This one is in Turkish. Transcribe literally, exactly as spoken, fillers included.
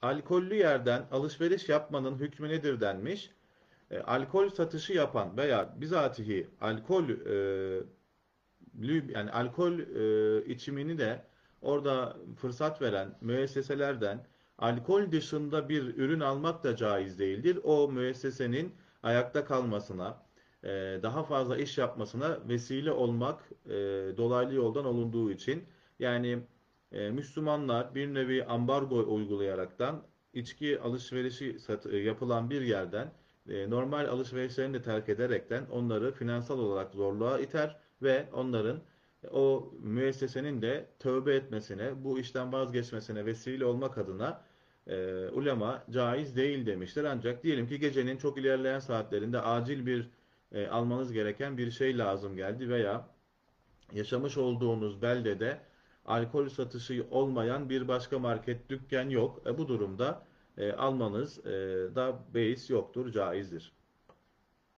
alkollü yerden alışveriş yapmanın hükmü nedir denmiş. E, alkol satışı yapan veya bizatihi alkol e, yani alkol e, içimini de orada fırsat veren müesseselerden alkol dışında bir ürün almak da caiz değildir. O müessesenin ayakta kalmasına, e, daha fazla iş yapmasına vesile olmak e, dolaylı yoldan olunduğu için yani e, Müslümanlar bir nevi ambargo uygulayaraktan içki alışverişi sat- e, yapılan bir yerden e, normal alışverişlerini de terk ederekten onları finansal olarak zorluğa iter ve onların o müessesenin de tövbe etmesine, bu işten vazgeçmesine vesile olmak adına e, ulema caiz değil demiştir. Ancak diyelim ki gecenin çok ilerleyen saatlerinde acil bir e, almanız gereken bir şey lazım geldi veya yaşamış olduğunuz beldede alkol satışı olmayan bir başka market, dükkan yok. E, bu durumda e, almanız e, da beis yoktur, caizdir.